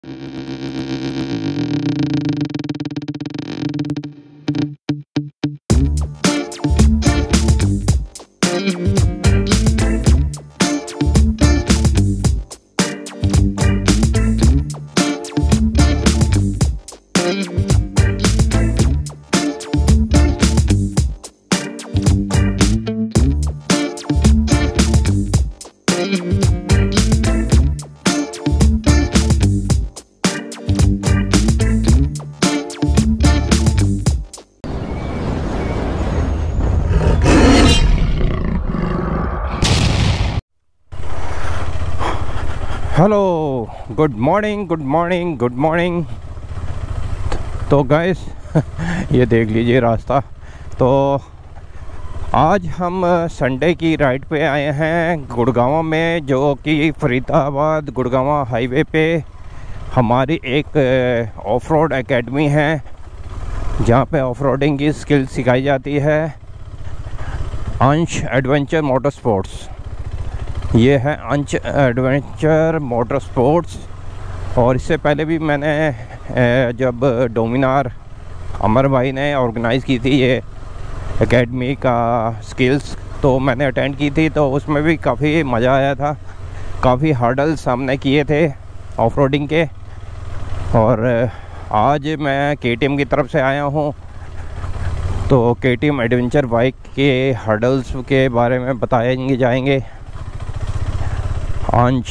Hello, good morning, good morning, good morning. तो guys ये देख लीजिए रास्ता। तो आज हम संडे की राइड पे आए हैं गुड़गांव में, जो कि फरीदाबाद गुड़गांव हाईवे पे हमारी एक ऑफ रोड एकेडमी है, जहाँ पे ऑफ रोडिंग की स्किल सिखाई जाती है। अंश एडवेंचर मोटर स्पोर्ट्स, ये है अंश एडवेंचर मोटर स्पोर्ट्स। और इससे पहले भी मैंने जब डोमिनार अमर भाई ने ऑर्गेनाइज़ की थी ये एकेडमी का स्किल्स, तो मैंने अटेंड की थी। तो उसमें भी काफ़ी मज़ा आया था, काफ़ी हर्डल्स हमने किए थे ऑफ रोडिंग के। और आज मैं KTM की तरफ से आया हूँ, तो KTM एडवेंचर बाइक के हर्डल्स के बारे में बताएंगे जाएंगे। अंश,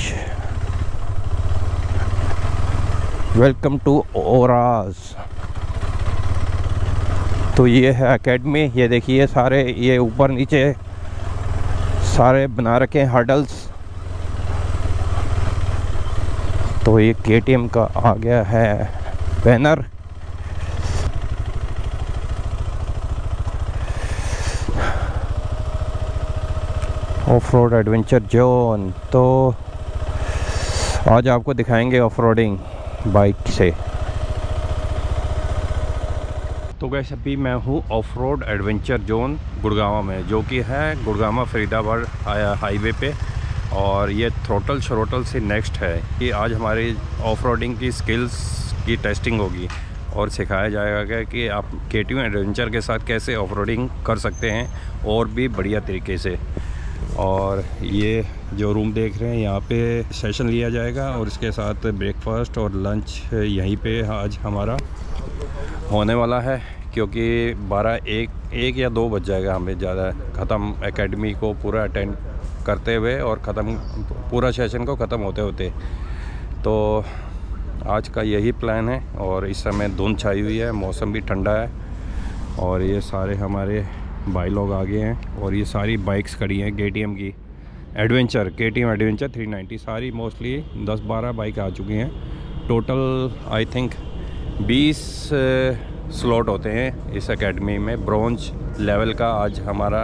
वेलकम टू ओराज। तो ये है एकेडमी, ये देखिए सारे ये ऊपर नीचे सारे बना रखे हैं हर्डल्स। तो ये KTM का आ गया है banner. Off road adventure zone. तो आज आपको दिखाएंगे ऑफ रोडिंग बाइक से। तो गैस अभी मैं हूँ off road adventure zone Gurgaon में, जो कि है गुड़गांव फरीदाबाद हाईवे पे। और ये थ्रोटल श्रोटल से नेक्स्ट है कि आज हमारी ऑफ रोडिंग की स्किल्स की टेस्टिंग होगी और सिखाया जाएगा कि आप KTM एडवेंचर के साथ कैसे ऑफ रोडिंग कर सकते हैं और भी बढ़िया तरीके से। और ये जो रूम देख रहे हैं, यहाँ पे सेशन लिया जाएगा और इसके साथ ब्रेकफास्ट और लंच यहीं पे आज हमारा होने वाला है, क्योंकि 1 या 2 बज जाएगा हमें ज़्यादा ख़त्म एकेडमी को पूरा अटेंड करते हुए और पूरा सेशन को ख़त्म होते होते। तो आज का यही प्लान है। और इस समय धुंध छाई हुई है, मौसम भी ठंडा है। और ये सारे हमारे भाई लोग आगे हैं और ये सारी बाइक्स खड़ी हैं KTM की KTM एडवेंचर 390। सारी मोस्टली 10-12 बाइक आ चुकी हैं। टोटल आई थिंक 20 स्लॉट होते हैं इस एकेडमी में। ब्रॉन्ज लेवल का आज हमारा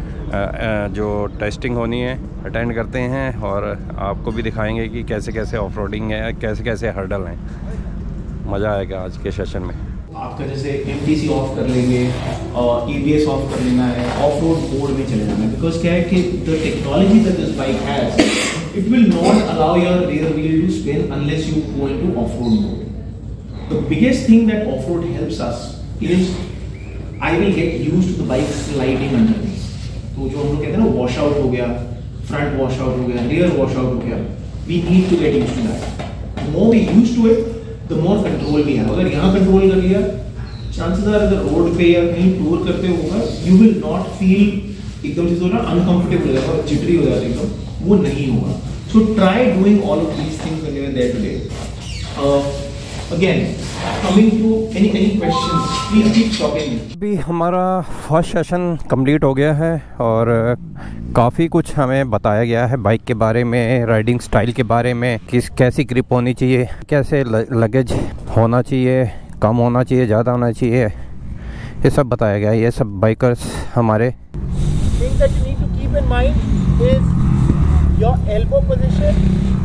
जो टेस्टिंग होनी है अटेंड करते हैं और आपको भी दिखाएंगे कि कैसे कैसे ऑफ रोडिंग है, कैसे कैसे हर्डल हैं। मज़ा आएगा आज के सेशन में। आपका जैसे MTC ऑफ कर लेंगे और EBS ऑफ कर लेना है, ऑफ रोड मोड में चले जाना है। बिकॉज क्या है कि the technology that this bike has, it will not allow your rear wheel to spin unless you go into off road mode. The biggest thing that off road helps us is I will get used to the bike sliding underneath. तो जो हम लोग कहते हैं ना wash out हो गया, front wash out हो गया, रियर वॉश आउट हो गया, we need to get used to that. The more we used to it, the more control we have. अगर यहाँ कंट्रोल कर लिया, chances are अगर रोड पे या कहीं टूर करते होगा, you will not feel एकदम से थोड़ा uncomfortable हो जाएगा, जिटरी हो जाएगा एकदम, वो नहीं होगा। So try doing all of these things when you are there today. Again, coming to any questions, please keep talking. अभी हमारा फर्स्ट सेशन कंप्लीट हो गया है और काफ़ी कुछ हमें बताया गया है बाइक के बारे में, राइडिंग स्टाइल के बारे में, कैसी ग्रिप होनी चाहिए, कैसे लगेज होना चाहिए, कम होना चाहिए, ज़्यादा होना चाहिए, ये सब बताया गया है। ये सब बाइकर्स हमारे thing that you need to keep in mind is your elbow position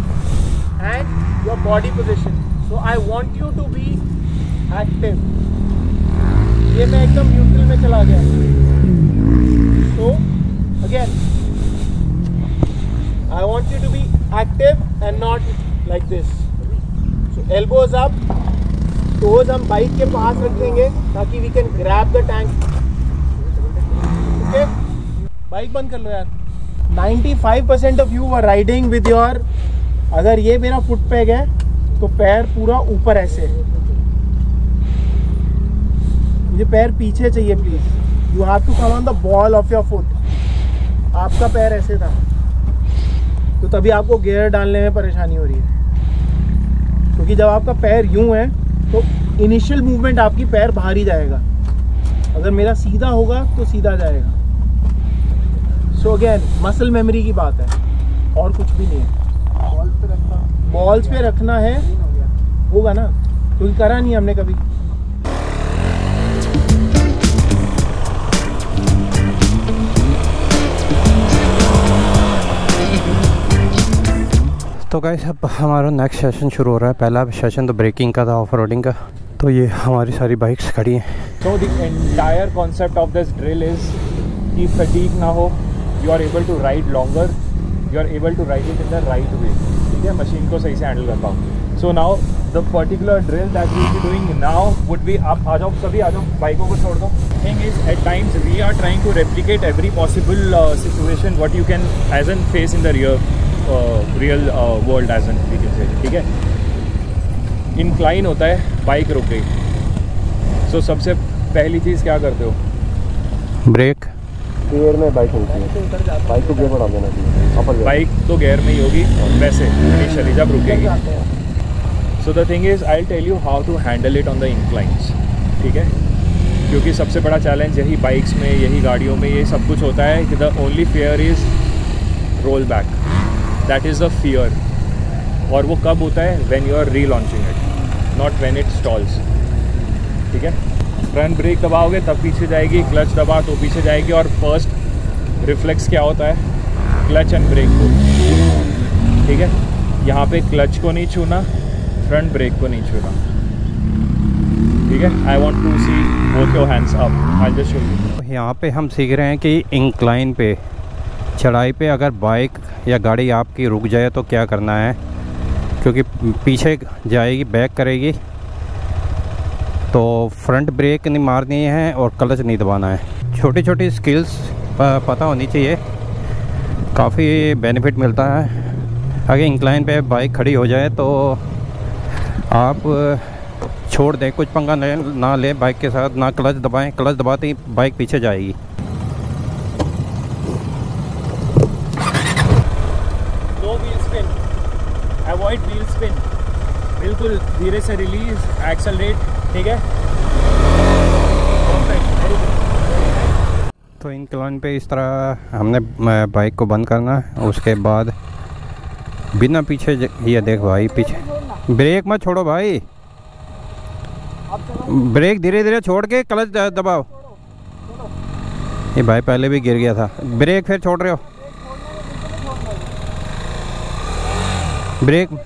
and your body position. So I want you to be active. ये मैं एकदम न्यूट्रल में चला गया। So again, I want you to be active and not like this. So elbows up, toes हम bike के पास रखेंगे ताकि we can grab the tank. Okay, bike बंद कर लो यार। 95% of you are riding with your, अगर ये मेरा फुट पैग है तो पैर पूरा ऊपर ऐसे, मुझे पैर पीछे चाहिए please. You have to come on the ball of your foot. आपका पैर ऐसे था तो तभी आपको गियर डालने में परेशानी हो रही है, क्योंकि जब आपका पैर यूं है तो इनिशियल मूवमेंट आपकी पैर बाहर ही जाएगा। अगर मेरा सीधा होगा तो सीधा जाएगा। सो अगेन मसल मेमोरी की बात है और कुछ भी नहीं है। बॉल्स पे रखना है, होगा ना, क्योंकि करा नहीं हमने कभी। तो गाइस अब हमारा नेक्स्ट सेशन शुरू हो रहा है। पहला सेशन तो ब्रेकिंग का था, ऑफ रोडिंग का। तो ये हमारी सारी बाइक्स खड़ी हैं। So the entire concept of this drill is कि fatigue ना हो, you are able to ride longer, you are able to ride it in the right way, ठीक है, मशीन को सही से हैंडल कर पाओ। So now the particular drill that we will be doing now would be, आप आ जाओ, सभी आ जाओ, बाइकों को छोड़ दो। Thing is at times we are trying to replicate every possible situation what you can as in face in the real world as in we can say, ठीक है। इंक्लाइन होता है, बाइक रुक गई, सो सबसे पहली चीज़ क्या करते हो? ब्रेक गियर में बाइक होती है, बाइक को गियर बढ़ा देना चाहिए। बाइक तो गियर में ही होगी वैसे इनिशियली जब रुकेगी। So the thing is I will tell you how to handle it on the inclines, ठीक है, क्योंकि सबसे बड़ा चैलेंज यही बाइक्स में, यही गाड़ियों में ये सब कुछ होता है कि the only fear is roll back, that is the fear. और वो कब होता है? When you are relaunching it, not when it stalls, ठीक है। फ्रंट ब्रेक दबाओगे तब पीछे जाएगी, क्लच दबा तो पीछे जाएगी। और फर्स्ट रिफ्लेक्स क्या होता है? क्लच एंड ब्रेक को, ठीक है। यहाँ पे क्लच को नहीं छूना, फ्रंट ब्रेक को नहीं छूना, ठीक है। I want to see both your hands up, I just show you. यहाँ पे हम सीख रहे हैं कि इंक्लाइन पे, चढ़ाई पे अगर बाइक या गाड़ी आपकी रुक जाए तो क्या करना है, क्योंकि पीछे जाएगी, बैक करेगी, तो फ्रंट ब्रेक नहीं मारनी है और क्लच नहीं दबाना है। छोटी छोटी स्किल्स पता होनी चाहिए, काफ़ी बेनिफिट मिलता है। अगर इंक्लाइन पे बाइक खड़ी हो जाए तो आप छोड़ दें, कुछ पंगा ना लें बाइक के साथ, ना क्लच दबाएं। क्लच दबाते ही बाइक पीछे जाएगी। Low wheel spin, avoid wheel spin, बिल्कुल धीरे से रिलीज, एक्सेलरेट, ठीक है। तो इंक्लाइन पे इस तरह हमने बाइक को बंद करना है। उसके बाद बिना पीछे ये देख भाई, पीछे ब्रेक मत छोड़ो भाई, ब्रेक धीरे धीरे छोड़ के क्लच दबाओ। ये भाई पहले भी गिर गया था, ब्रेक फिर छोड़ रहे हो, ब्रेक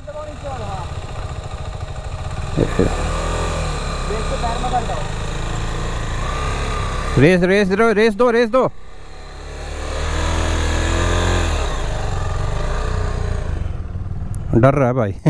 रेस दो। डर रहा है भाई।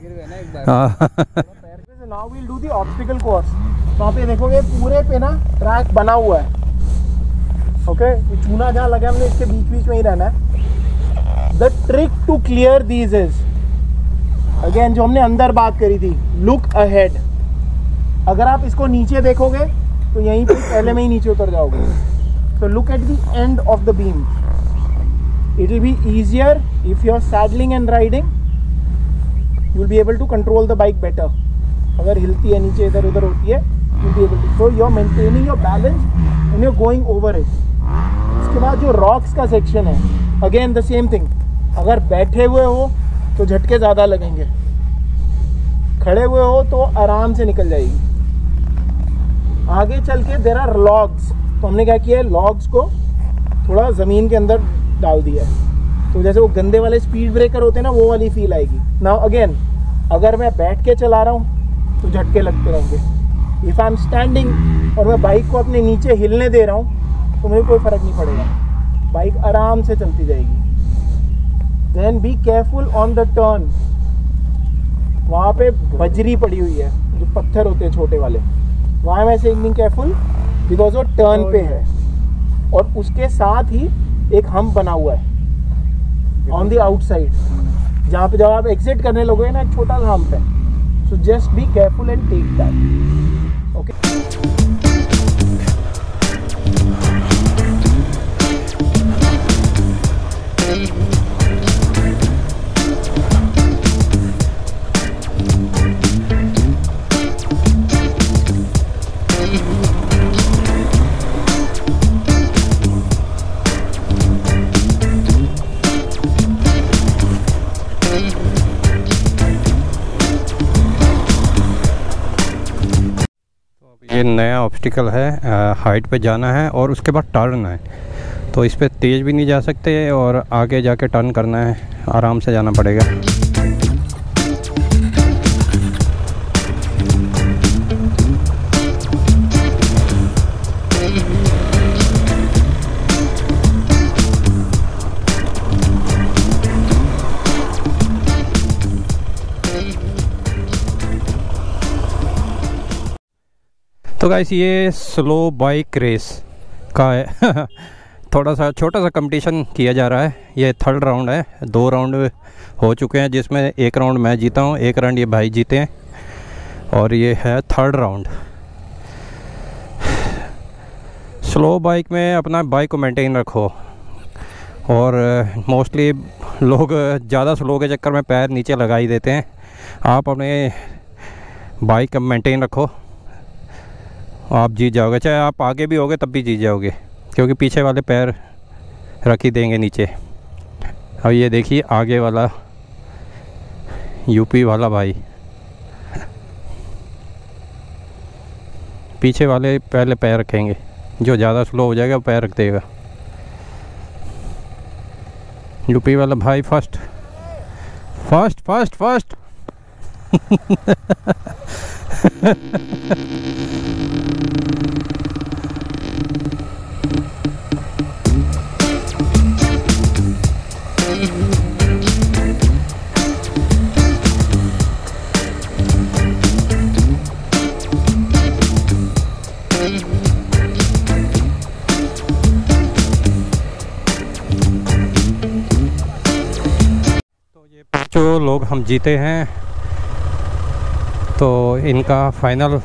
Now we'll do the obstacle course. वहाँ पे देखोगे पूरे पे ना ट्रैक बना हुआ है, ओके। चूना जहाँ लगा हमने इसके बीच बीच में ही रहना है। The trick to clear these is again जो हमने अंदर बात करी थी, लुक अहेड। अगर आप इसको नीचे देखोगे तो यहीं पे पहले में ही नीचे उतर जाओगे। तो look at the end of the beam, it will be easier if you are saddling and riding, you will be able to control the bike better. अगर हिलती है नीचे इधर उधर होती है, you will be able to, so you are maintaining your balance and you are going over it. उसके बाद जो रॉक्स का सेक्शन है, अगेन द सेम थिंग। अगर बैठे हुए हो तो झटके ज़्यादा लगेंगे, खड़े हुए हो तो आराम से निकल जाएगी। आगे चल के देयर आर लॉग्स, तो हमने क्या किया है, लॉग्स को थोड़ा ज़मीन के अंदर डाल दिया है, तो जैसे वो गंदे वाले स्पीड ब्रेकर होते हैं ना, वो वाली फील आएगी। नाउ अगेन अगर मैं बैठ के चला रहा हूँ तो झटके लगते रहेंगे। इफ़ आई एम स्टैंडिंग और मैं बाइक को अपने नीचे हिलने दे रहा हूँ तो मुझे कोई फ़र्क नहीं पड़ेगा, बाइक आराम से चलती जाएगी। Then be careful on the turn, वहाँ पे बजरी पड़ी हुई है, जो पत्थर होते हैं छोटे वाले, वहाँ मैं से बीइंग केयरफुल बिकॉज वो टर्न पे है। और उसके साथ ही एक हम्प बना हुआ है ऑन द आउटसाइड, जहाँ पे जब आप एग्जिट करने लगोगे ना, एक छोटा सा हम्प है। So just be careful and take that. Okay, ये नया ऑब्स्टिकल है, हाइट पे जाना है और उसके बाद टर्न है, तो इस पे तेज़ भी नहीं जा सकते और आगे जाके टर्न करना है, आराम से जाना पड़ेगा। तो गाइस ये स्लो बाइक रेस का है थोड़ा सा छोटा सा कंपटीशन किया जा रहा है। ये थर्ड राउंड है, 2 राउंड हो चुके हैं जिसमें एक राउंड मैं जीता हूँ, एक राउंड ये भाई जीते हैं और ये है थर्ड राउंड। स्लो बाइक में अपना बाइक को मेंटेन रखो और मोस्टली लोग ज़्यादा स्लो के चक्कर में पैर नीचे लगा ही देते हैं। आप अपने बाइक का मेंटेन रखो, आप जीत जाओगे, चाहे आप आगे भी होगे तब भी जीत जाओगे, क्योंकि पीछे वाले पैर रख ही देंगे नीचे। अब ये देखिए आगे वाला यूपी वाला भाई, पीछे वाले पहले पैर रखेंगे, जो ज़्यादा स्लो हो जाएगा वो पैर रख देगा। यूपी वाला भाई फर्स्ट फर्स्ट फर्स्ट फर्स्ट जो लोग हम जीते हैं तो इनका final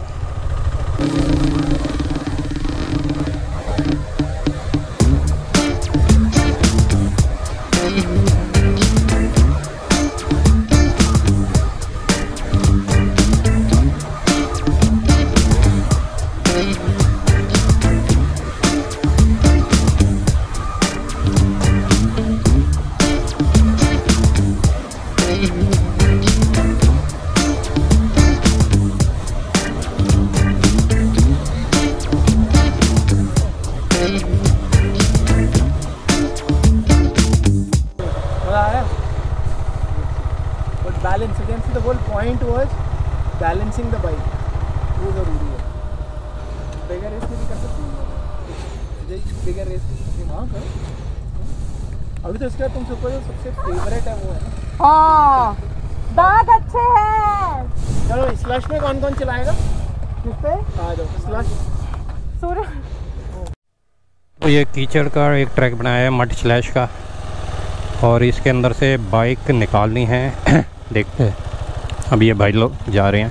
balance again, the whole point was balancing the bike, वो जरूरी है। बिगर रेस में भी कर सकते हो, बिगर रेस में हाँ करो। अभी तो इसके बाद तुम सबको जो सबसे फेवरेट है वो है ना, हाँ दाग अच्छे हैं। चलो स्लश में कौन कौन चलाएगा, किस पे आ जाओ स्लश। सूर्य तो ये कीचड़ का एक ट्रैक बनाया है मड स्लैश का, और इसके अंदर से बाइक निकालनी है। देखते हैं अब ये भाई लोग जा रहे हैं।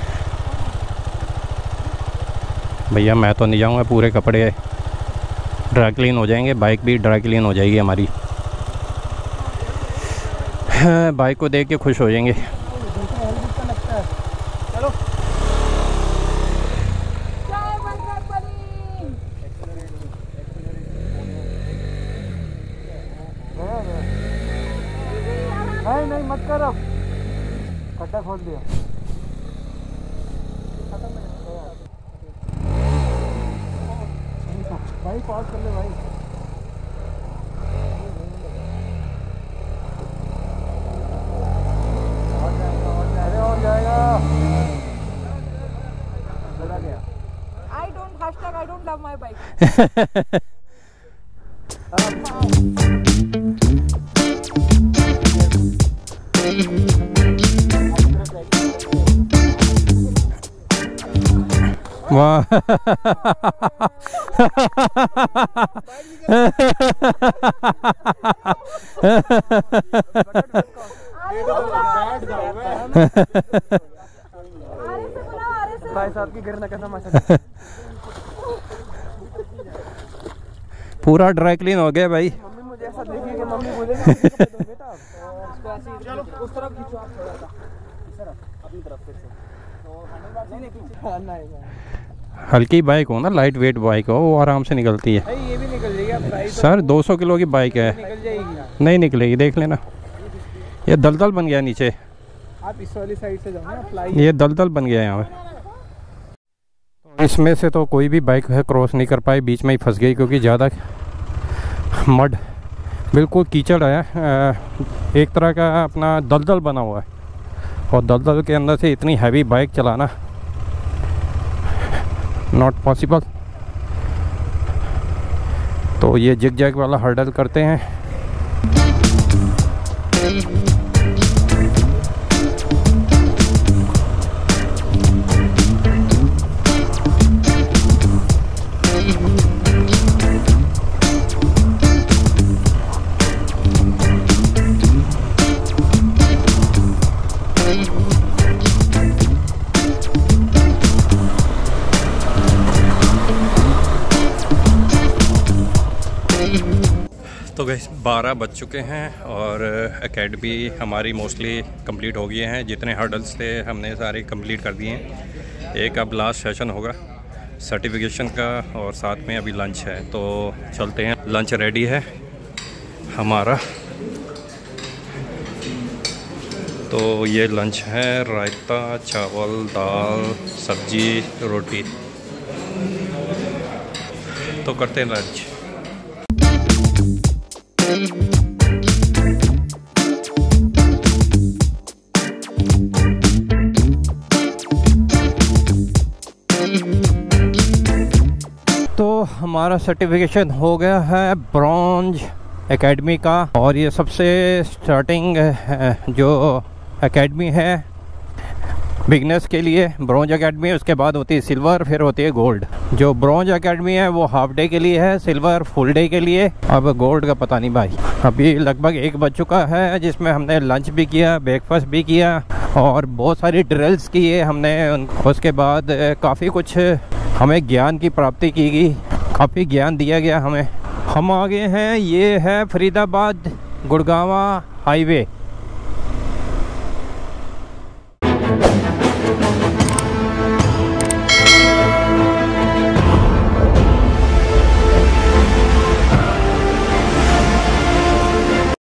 भैया मैं तो नहीं जाऊंगा, पूरे कपड़े ड्राई क्लीन हो जाएंगे, बाइक भी ड्राई क्लीन हो जाएगी हमारी। बाइक को देख के खुश हो जाएंगे। चलो नहीं मत करो, खड्डा खोल दिया। भाई पॉज कर ले भाई। अरे और जाएगा। I don't love my bike. वाह भाई साहब की गिरना कैसा माशा पूरा ड्राई क्लीन हो गया भाई। मम्मी मुझे ऐसा देखी कि मम्मी बोलेगी चलो उस तरफ खींचो आप थोड़ा सा इस तरफ अपनी तरफ फिर से तो हैंडलबार नहीं पीछे नहीं हल्की बाइक हो ना, लाइट वेट बाइक हो, वो आराम से निकलती है। ये भी निकल जाएगी सर 200 किलो की बाइक है, निकल जाएगी। नहीं निकलेगी, देख लेना। ये दलदल बन गया नीचे, आप इस वाली साइड से जाओ ना, अप्लाई ये दलदल बन गया यहाँ पे। इसमें से तो कोई भी बाइक है क्रॉस नहीं कर पाई, बीच में ही फंस गई क्योंकि ज़्यादा मड, बिल्कुल कीचड़ है, एक तरह का अपना दलदल बना हुआ है, और दलदल के अंदर से इतनी हैवी बाइक चलाना नॉट पॉसिबल। तो ये जिग जैग वाला हर्डल करते हैं। तो गैस 12 बज चुके हैं और एकेडमी हमारी मोस्टली कंप्लीट हो गए हैं। जितने हर्डल्स थे हमने सारे कंप्लीट कर दिए हैं। एक अब लास्ट सेशन होगा सर्टिफिकेशन का, और साथ में अभी लंच है, तो चलते हैं। लंच रेडी है हमारा, तो ये लंच है रायता, चावल, दाल, सब्जी, रोटी। तो करते हैं लंच। तो हमारा सर्टिफिकेशन हो गया है ब्रॉन्ज एकेडमी का, और ये सबसे स्टार्टिंग जो एकेडमी है बिगनर्स के लिए ब्रॉन्ज एकेडमी, उसके बाद होती है सिल्वर, फिर होती है गोल्ड। जो ब्रॉन्ज एकेडमी है वो हाफ डे के लिए है, सिल्वर फुल डे के लिए। अब गोल्ड का पता नहीं भाई। अभी लगभग 1 बज चुका है, जिसमें हमने लंच भी किया, ब्रेकफास्ट भी किया, और बहुत सारी ड्रिल्स किए हमने। उसके बाद काफ़ी कुछ हमें ज्ञान की प्राप्ति की गई, काफ़ी ज्ञान दिया गया हमें। हम आ गए हैं, ये है फरीदाबाद गुड़गांव हाईवे।